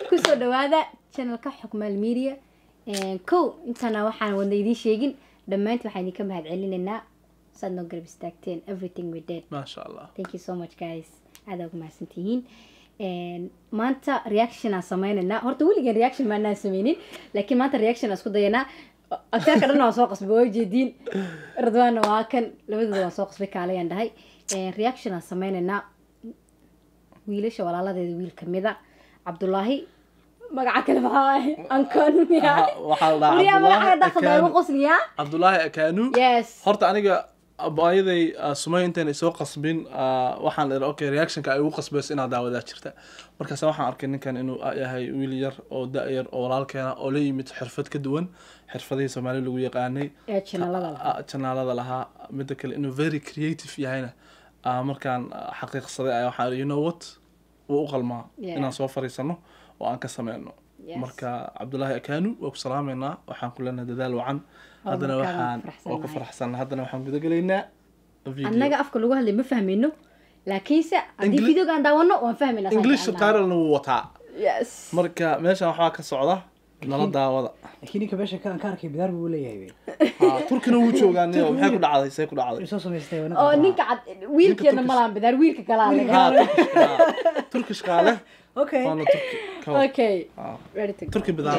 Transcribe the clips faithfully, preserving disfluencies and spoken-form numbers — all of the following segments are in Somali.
كسر دوادا channel كحكم الميديا كو إنتنا وحنا ونيدي شيء لما أنت وحني كم هاد علينا صدنا قرب استكتين everything we did ما شاء الله thank you so much guys هذا ما سنتين ما أنت reaction أسمعنا هرت ولي جن reaction ما الناس سمينين لكن ما أنت reaction أسكت ضينا أكثر كنا نسوق بوي جديد رضوان واكن لبده نسوق بك عليه عند هاي reaction أسمعنا ويلش ولا الله ده ويل كميدا عبد الله magaca kale maxaa ankaanu yaa waxa la Abdullahi Abdullahi Akanu yes horta aniga abaayaday Sumay intaan soo qasbin waxaan leeyahay okay reaction ka ay ugu qasbays inaad daawada jirta markaas waxaan arkay ninkan inuu yahay wiil yar oo daayar oo walaalkeena oo la yimid xirfad ka duwan xirfadii Soomaaliya lagu yaqaanay ee channelada channelada laha mid kale inuu very creative yahayna markaan xaqiiqsaday ay waxa you know what uu qalmaa inaan soo fariisano وأنا كسمعنا مركا عبد الله أكانو وبسلامنا وحن كلنا دلال وعن هذا وحن وكفر حسن هذا وحن بدك لينا أنا جا أفكر لغة اللي ما فهمينه لكن سا عندي فيديو كان داونه وفهمنا إنجليش تقارن إنه وطع يس مركا ماشي وحاك الصعدة نرد وضع لكني كباش كان كاركي بدار ولا يبي تركنا وشو كان يوم هيك على سيكون على يسوس مستوى أنا أو نيك عد ويل كنا ملام بدار ويل كلام تركش قاله أوكي أنا تركي أوكي ready to تركي بدار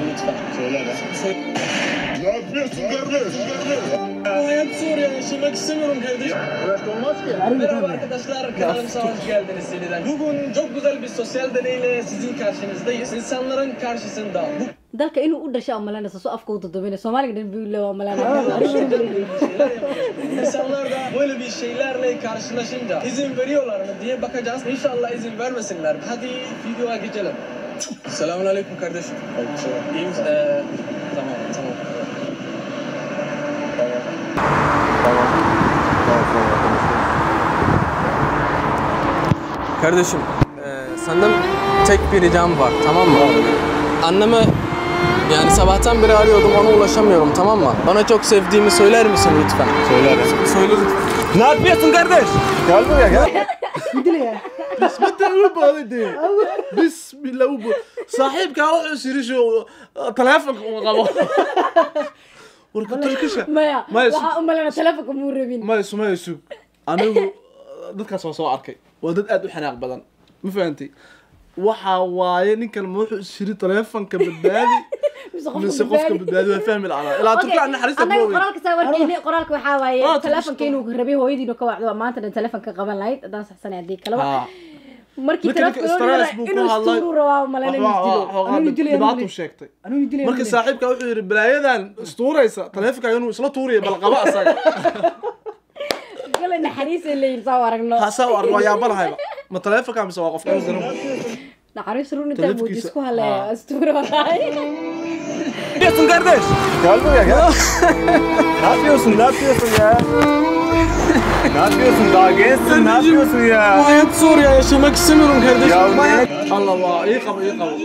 Hayat Suriye yaşamak istemiyorum kardeşim. Merhaba arkadaşlar, kanalımıza hoş geldiniz yeniden. Bugün çok güzel bir sosyal deneyle sizin karşınızdayız. İnsanların karşısında. dalka inuu u dhashay amalana soo afka u dadabina Soomaaliga dhan buu leeyahay amalana İnsanlar da böyle bir şeylerle karşılaşınca izin veriyorlar mı diye bakacağız. İnşallah izin vermesinler. Hadi videoya geçelim. Selamünaleyküm kardeşim. Aleykümselam. İyi misin? Ee, tamam, tamam. Kardeşim, e, senden tek bir ricam var, tamam mı? Anneme yani sabahtan beri arıyordum, ona ulaşamıyorum, tamam mı? Bana çok sevdiğimi söyler misin lütfen? Söylerim. Söylerim. Ne yapıyorsun kardeş? Gel buraya gel. Bismillah ubaadi. Bismillah ubu. Sahibka wuxuu siri soo telefoon qabo. Warka Turkish. maya waxa umalana telefoonka muu rabin Ma ismaysu. Anigu dadka soo soo arkay. Waa dad aad u xanaaq badan. Ma fahanti. waxa waaye ninkan wuxuu siri telefoonka badbaadi. mise qofka badbaadi waa fahmi la'aan. Ilaa Turkish aan xariista anaga qoraalka sawirkeeni qoraalka waxa waaye telefoonka inuu rabay hooyadiina ka wacdo maanta telefoonka qaban lahayd hadaan saxsan hadii kala markii telefoonka inuu stuuru rabaa malana inuu dilo dhibaato sheegtay markii saaxiibka wuxuu yiri balaayadan stuuraysa telefoonka inuu isla tuuriyo bal qaba asaga kala naxariis leeyay soo aragno ha soo aragno yaa balahay ma telefoonka mise waa qofka isna naxariis runta buu isku halay stuuru wallahi yapıyorsun kardeş? Gel buraya gel. Ne yapıyorsun? Ne yapıyorsun ya? Ne yapıyorsun? Daha gençsin. Ne yapıyorsun ya? Hayat zor ya, yaşamak istemiyorum kardeşim. Ya ne? Allah waa ii qabo ii qabo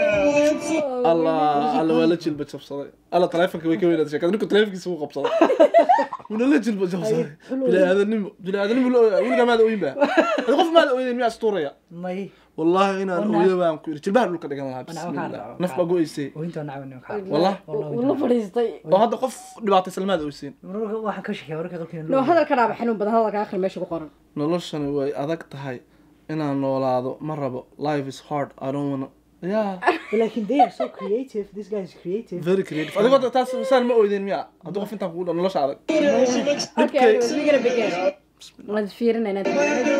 Allah Allah wala jilba jabsaday alla telefoonka way ka weynaaday sheekada ninku telefoonkiisa uu qabsaday una la jilba jabsaday bilaadanimo bilaadanimo weliga maada ooyin baa qof maada ooyin miyaa stuuraya may والله انا اويا بان ku jilbaha dhulka dhigan lahaa bismillah naf baa gooysay وانت نعاون والله والله fariistay oo hadda qof dhibaatay salmaad ooysin waxa ka shaqeeya warka qalkiina loo hadal kana xanuun badan hadalka akhir meesha ku qoran noloshani way adag tahay inaan noolaado ma rabo life is hard I don't want yeah لكن they are so creative this guy is creative very creative adiga taas san ma ooydin miya hadda qof intaan kugu nolosha adag okay we're gonna begin let's fear in it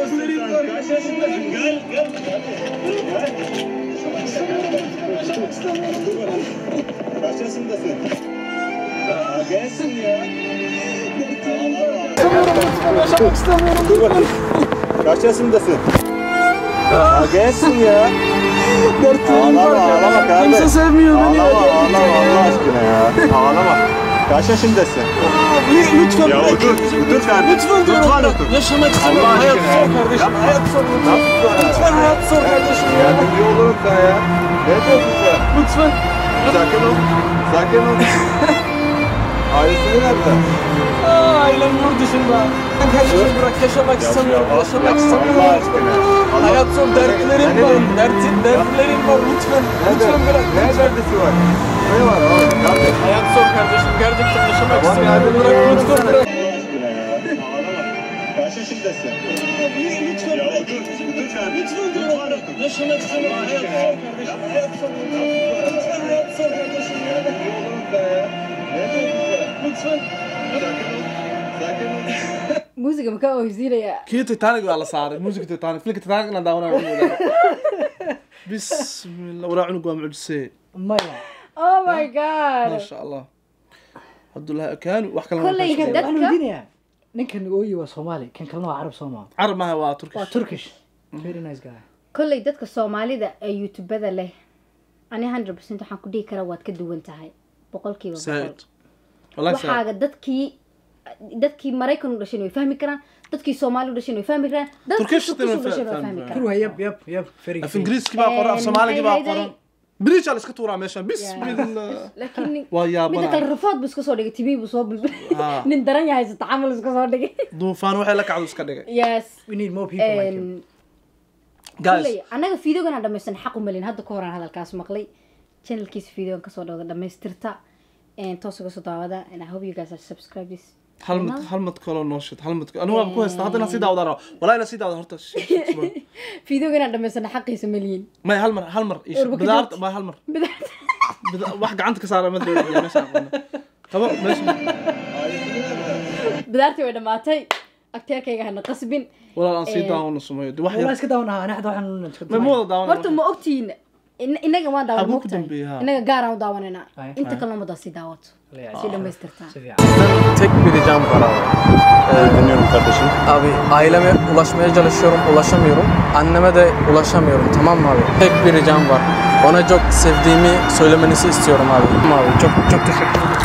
Karşısındasın. Aa, gelsin ya. Yaşamak istemiyorum. Karşısındasın. Aa, gelsin ya. Dertlerim var ya. Ağlama kardeş. Kimse sevmiyor beni. Ağlama, ağlama Allah aşkına ya. Ağlama. Kaç yaşındasın? Lütfen Ya bırak. otur, otur kardeş. Lütfen diyorum. Lütfen otur. Yaşamak istemiyorum. Allah Hayat aşkına zor ya. kardeşim. Yapma. Hayat zor. Lütfen hayat zor kardeşim ya. Yardımcı olurum sana ya. Ne diyorsun sen? Lütfen. Sakin ol. Sakin ol. Ailesi nerede? Aa, ailem yurt dışında. Ben kardeşim bırak yaşamak istemiyorum. Yaşamak Allah istemiyorum. aşkına. Allah- Hayat zor, dertlerim Ne var. diyeyim? Dertin, dertlerim var. Lütfen, lütfen bırak. Ne derdisi var? Ne var oğlum? Kardeş. Hayat zor kardeşim. Gerçekten yaşamak Tamam istemiyorum. ya, Bırak, ya, lütfen ya. bırak. Kaç yaşındasın? Lütfen bırak. Lütfen. Lütfen bırak. Yaşamak istemiyorum. Hayat zor kardeşim. Hayat zor. Lütfen hayat zor kardeşim. Oğlum be. Ne diyorsun? Lütfen. Sakin ol. Sakin ol. Musiga ma ka oysiinaya. kii Titanic waa la saaray musiga Titanic filmka Titanicna daawanaya bismillah waraa cunug waa mucjisay maya Oh my god. ma sha Allah Abdullah kaanu wax kale Kolley ma hadda- waxaan weydiinayaa ninkan ooyi waa Soomaali kan kalena waa Carab Soomaali carab maaha waa Turkish waa Turkish very nice guy kolley dadka Soomaalida ee YouTube-da leh ani one hundred percent waxaan ku dhihi karaa waad ka duwan tahay boqolkiiba boqol. Said wallahi Said waxaaga dadkii dadkii Maraykan u dhashay way fahmi karaan dadkii Soomaali u dhashay way fahmi karaan dadkii Turkish Turkish u dina dhashay way fahmi fahmi karaan. karaan. kuru yab yab yab very af good ingiriiski baa qoran af Een, Soomaaligi baa maxay qoran bridge la iska tuuraa meesha bismillah laakiin waa midda yaabana kale rafaad buu iska soo dhigay tibii buu soo bilbil Ah. nin daran yahay sita camal iska soo dhigay duufaan waxay la kacdo iska dhigay yes we need more people like him een guys kolley anaga fiidiyogana dhamaysan xaq u malin hadda ka horaan hadalkaas maqlay channelkiisa fiidiyogan kasoo dhawda dhamaystirta een toos uga soo daawada and I hope you guys are subscribe this hal mid hal mid kale noo shid hal mid anigu waan ku haystaa haddana sii daawada wallahi la sii daawada horta fiidiyogana dhamaysan xaqiisa malin may hal mar hal mar ish Urba ku bidaarta jirta. ma hal mar Bida- wax gacanta ka saara ma dawladda meesha aqoon qabo meesha bidaartii way dhamaatay agteerkayga hana qasbin walaal aan sii Eh. daawano sameeyo wax والله yar اسكت داونها انا حد waxaan iska ma mooda daawano horta ma ogtiin inaga waan daawan Habuu ku mogtahay dambeeyay, ha. inaga gaar aan u daawanayna Ay. inta kalena umada sii daawato sii dhamaystirtaan Tek bir ricam var abi. Dinliyorum kardeşim. Abi aileme ulaşmaya çalışıyorum, ulaşamıyorum. Anneme de ulaşamıyorum, tamam mı abi? Tek bir ricam var. Ona çok sevdiğimi söylemenizi istiyorum abi. Tamam abi, çok çok teşekkür ederim.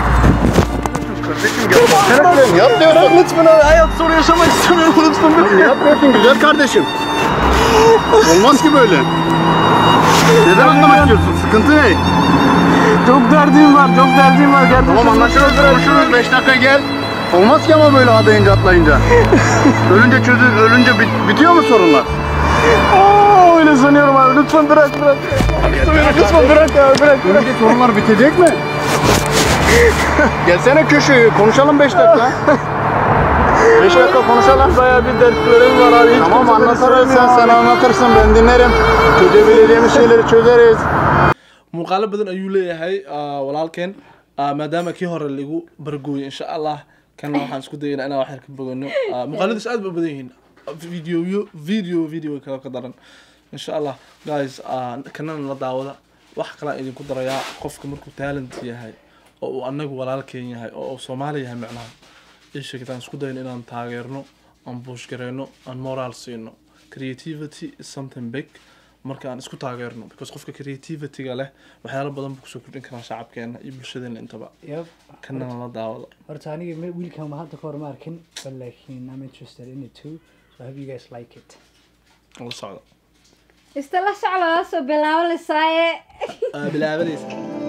Ne yapıyorsun? Lütfen abi, hayat soru yaşamak istemiyorum lütfen. Ne yapıyorsun güzel kardeşim? Olmaz ki böyle. Neden anlamak istiyorsun? Sıkıntı ne? Çok derdim var, çok derdim var kardeşim. Tamam anlaşırız, konuşuruz. Beş dakika gel. Olmaz ki ama böyle adayınca atlayınca. Ölünce çözül, ölünce bit- bitiyor mu sorunlar? Aa, öyle sanıyorum abi, lütfen bırak bırak. Lütfen bırak ya, bırak bırak. Ölünce sorunlar bitecek mi? Gelsene köşeye, konuşalım beş dakika. Beş dakika konuşalım. Bayağı bir dertlerim var abi. Hiç Tamam kimse beni anlatırız, sen, sevmiyor sen abi. anlatırsın, ben dinlerim. Çözebileceğimiz şeyleri çözeriz. muuqaalo badan ayuu leeyahay ah, walaalkeen ah, maadaama kii hore lagu bargooyay insha Allah kana waxaan isku dayaynaa inaan wax yar ka bogano Ah, muuqaaladiis aad bay u badan yihiin videoyo video video kale ka daran insha Allah guys ah, kanana la daawada wax kale aan idinku darayaa qofka markuu talent yahay oo uu anagu walaalkeen yahay oo uu Soomaali yahay macnaha isha kitaan isku dayno inaan taageerno aan push gareyno aan moral siino creativity is something big marka aan isku taageerno because qofka creativity-ga leh waxyaalo badan buu kusoo kordhin karaa shacabkeena iyo bulshadeena intaba yab kana la daawado horta aniga me- wiilkan ma hadda ka hor ma arkin but laakiin I'm interested in it too so I hope you guys like it la socdo istala shacla soo bilaabo lisaaye Ah, bilaabadiisa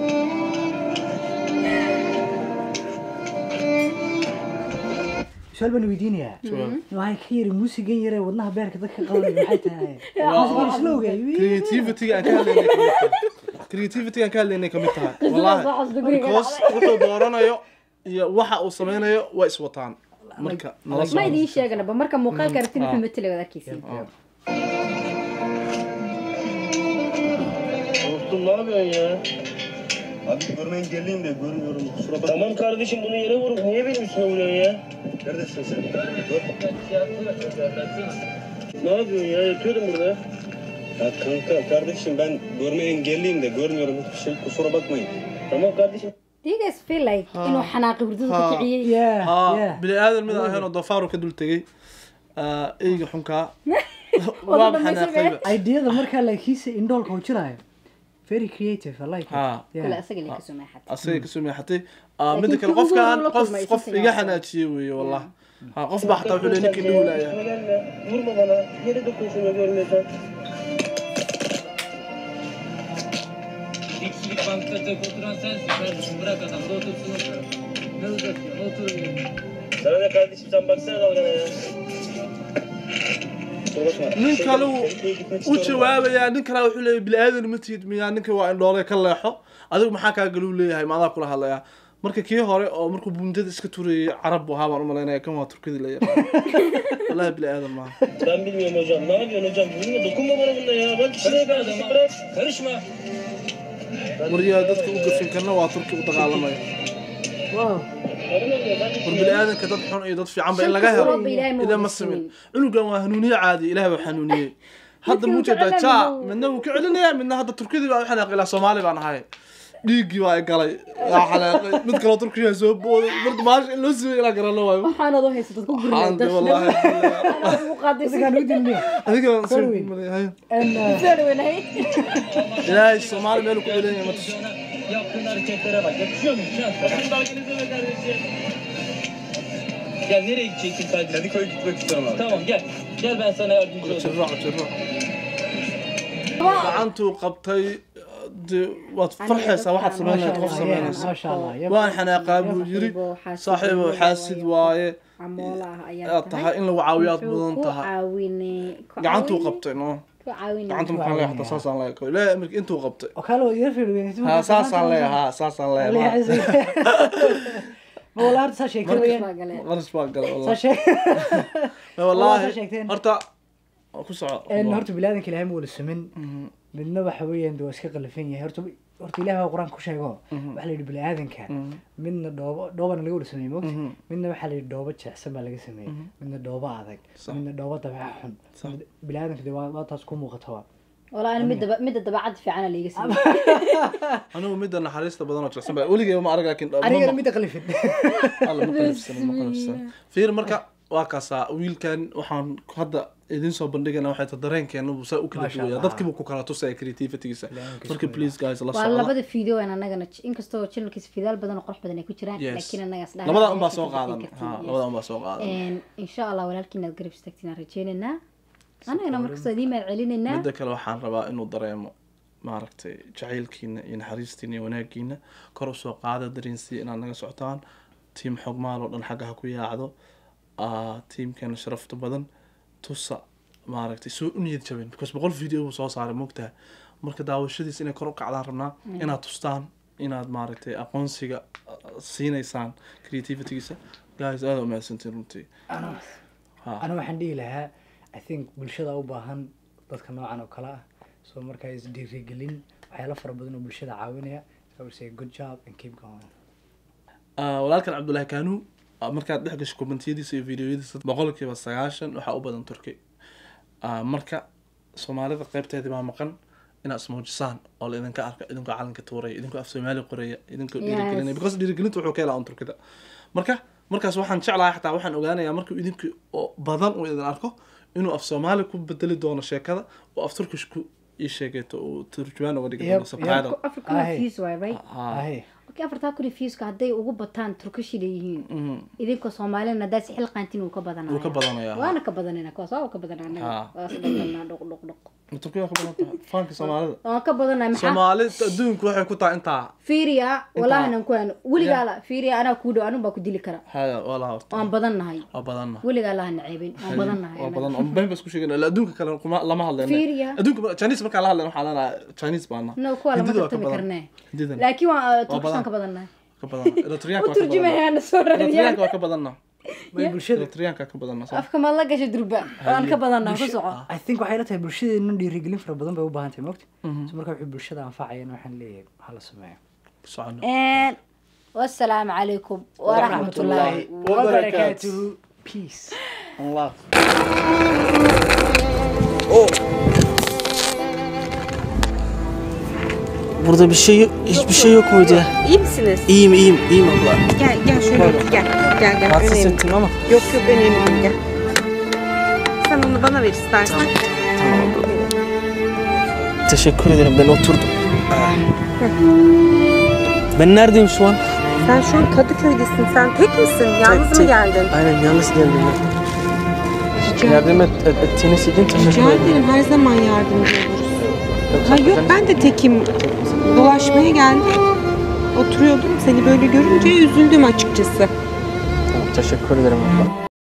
su'aal baan weydiinayaa waxaan ka yiri muusigan yare wadnaha beerka dadka qabanaya maxay tahay Waa- muusigan slowga creativity-ga aan ka hadlaynay kamid tahay creativity-ga aan ka hadlaynay kamid tahay wallahi waxaas guriga because wuxuu dooranayo iyo waxa uu sameynayo way iswataan marka nala ma socdo idiin sheeganaba marka muuqaalka aragtin wuxuu matali wadaadkiisa Dostum ne yapıyorsun ya? Abi görme engelliyim de görmüyorum. Kusura bakma. Tamam kardeşim bunu yere vur. Niye benim üstüme vuruyorsun ya? Neredesin sen? Ne yapıyorsun ya? Yatıyordum burada. Ya kanka kardeşim ben görme engelliyim de görmüyorum hiçbir şey. Kusura bakmayın. Tamam kardeşim. do you guys feel like inuu xanaaqi hurdada ka kiciyey yeah ah yeah bini aadan mid ahayn oo doofaar ka dul tegay ah eyga xunkaa Wada waa dhamaysan xanaaqayba ideada markaa laakiinse indhoolka uu jiraayo very creative I like it Ha. Yeah. kula asaga leeyahay kasoo maaxad asaga kasoo meexatay ah Laakiin midda kale kuwa qofkaan la qof kulmay qof something iga else. xanaajiyey weeye wallah ha qof baa xataa wuxuu leeyahay ninkii dhuulaya Üstüme gelme. Vurma bana. Yere dokun şunu görmüyorsan. Bir kişilik bankta tek oturan sensin kardeşim. Bırak adam da otursun oturuyor. Ne uzatıyorsun? Oturun ya. Sana ne kardeşim sen baksana dalgana ya. nin kale u jawaabaya nin kale wuxuu leeyahay bini aadan ma tihid miyaa ninka waa in dhoole ka leexo adigu maxaa kaa galuu leeyahay maadaa kula hadlaya marka kii hore oo markuu bunjada iska turayay carab buu ahaa baan u malaynaya kan waa turkidii la yaqaan wallahi bini aadan maaha Ben bilmiyorum hocam. Ne yapıyorsun hocam? Bununla dokunma bana bunda ya. Bak işine kaldım. Bırak. Karışma. waryaa dadka u gafin karna waa turki u dagaalamaya war bini aadanka dad xun iyo dad fiican ba in laga helo idan ma samin cunugan waa hanuuniye caadi ilaahay waa hanuuniyey hadda muujada jaa midna wuu ka celinaya midna hadda turkidii baa waxaan aqilaa Soomaali baan ahay dhiigii waa ay galay waa xalaaqay mid kale turkiga soo booday mid maash in loo siiyay ilaa garano waayo waxaan adoo haysto dadku guriga wallahi ugu qaadaysan Kan u dilni. adiga waan soo malay En sarwanahay ilaahay Soomaali meel ku celinaya ma tus Yaptığın hareketlere bak. Yakışıyor mu? Can. Bakın dalganızı ve kardeşim. Gel nereye gideceksin kardeşim? Hadi koy gitmek istiyorum abi. Tamam gel. Gel ben sana yardımcı olayım. jirro jirro gacantuu qabtay waad farxaysaa waxaad samaynaysaa qof samaynaysaa ما شاء الله. waan xanaaqaa buu yiri saaxiibo xaasid waaye camoolaha aad ayaa tahay in lagu caawiyo aad mudan tahay caawine gacantuu qabtay no ku caawine gacanta maxaa leeyahay xataa saasaan leeyahay ilaa amarkii intuu qabtay وكالو يرفع الوين. ها saasaan leeyahay haa saasaan leeyahay ما والله هذا شيء كوين. qaras baa galay صار wallahi شيء. wallahi sheegteen. horta ku soco إن هرت بلادك اللي هم والسمن من نوع حوية عند واسكة قلفين هرت هرت إلها قرآن كوشة جو وحلي بلادك كان من الدوبة دوبة اللي يقول سمي موت من نوع حلي الدوبة حسب اللي سمي من الدوبة هذاك من الدوبة تبعهم بلادك دوا ما تسكون مقطعة والله انا مد مد دبعد في عنا اللي يقسم anigu midda naxariista badan oo jecsan baa weligay ma arag laakiin أنا ميت قلفين alla ma qalifsan ma qalifsan fiir marka waa kaasaa wiilkan waxaan hadda idin soo bandhigana waxay tahay dareenkeena buu saa u kala duwaya dadkii buu ku kala tusaya creativity-giisa marka please guys la waa socda labada video aan anagana inkastoo channelkiisa fidaal badan oo qurux badan ay ku jiraan laakiin anaga isdhaaf labada un baa soo qaadan ha labada un baa soo qaadan een insha Allah walaalkiina aad garab istaagtina rajeynayna anagana markasta idin ma celinayna midda kale waxaan rabaa inuu dareemo maaragtay jacaylkiina iyo naxariistiina iyo wanaagiina kor u soo qaada dareensi inaad naga socotaan tiim xogmaal oo dhan xagga ha ku yaacdo tiimkeena sharafta badan tusa maaragtay soo u niyad jabin because boqol video uu soo saaray moogtahay marka daawashadiisa inay kor u kacdaan rabnaa inaad tustaan inaad maaragtay aqoonsiga siinaysaan creativity-giisa guys aad u mahadsantiin runtii أنا waxaan dhihi lahaa I think bulshada u baahan dadka noocan oo kala ah soo markaa is dhiirigelin waxyaalo fara badan oo bulshada caawinaya so I would say good job and keep going walaalkan Cabdullaahi Kaanu markaad dhex gasho kommentiyadiisa iyo videoyadiisa boqolkiiba sagaashan waxaa u badan turki marka Soomaalida qaybteedii baa maqan inaad ismuujisaan oo la idinka arka idinka calanka tuuray idinka af Soomaali qoraya idinka dhiirigelinaya because dhiirigelintu wuxuu ka helaa un turkida marka markaas waxaan jeclahay xataa waxaan ogaanayaa markuu idinku badan uu idin arko inuu af Soomaali ku bedeli doono sheekada oo af Turkish ku ii sheegato oo turjubaan uga dhigi doono subtitle African views way right ahay okay afarta ku views ka haday ugu bataan Turkish leeyihiin idinka Soomaalina daas xil qaantin uu ka badanayaa uu ka badanayaa waana ka badanayna ka soo ka badanayna waas badanaa dhuq dhuq dhuq turkiga ka badan fanka Soomaalida oo ka badanaa maxaa Soomaalida adduunku waxay ku tahay inta fiiriya wallahi nan ku aan waliga la fiiriya ana ku dhow anu ba ku dili kara hada wala horta aan badanahay oo badanna waliga la naceebin aan badanahay oo badan oo been bas ku sheegana adduunka kale kuma lama hadlayna fiiriya adduunka Chinese marka la hadlayna waxa la Chinese baana no ku lama tartami karnaa laakiin waa Turkish ka badanaa ka badanna Eritreanka waa ka turjumayana soo raadiyay Eritreanka waa ka badanna way bulshada Eritreanka ka badanna afka ma la gashay durba aan ka badanaa ku soco I think waxay la tahay bulshadeena dhiirigelin fara badan bay u baahan tahay moogta so marka wixii bulshada anfacayna waxaan leeyahay waxa la sameeyo socon and والسلام عليكم ورحمة الله وبركاته peace Allah Burada bir şey hiçbir şey yok muydu ya? İyi misiniz? İyiyim iyiyim iyiyim abla. Gel gel şöyle gel. Gel gel. Rahatsız Önemli. ettim ama. Yok yok önemli değil gel. Sen onu bana ver istersen. Tamam abla. Teşekkür ederim ben oturdum. Ben neredeyim şu an? Sen şu an Kadıköy'desin. Sen tek misin? Yalnız mı tek. geldin? Aynen yalnız geldim ben. Yardım et, et, ettiğiniz için teşekkür Rica ederim. ederim. Her zaman yardımcı oluruz. Yok, Ha yok ben de tekim. Dolaşmaya geldim. oturuyordum. Seni böyle görünce üzüldüm açıkçası. Tamam, teşekkür ederim abla.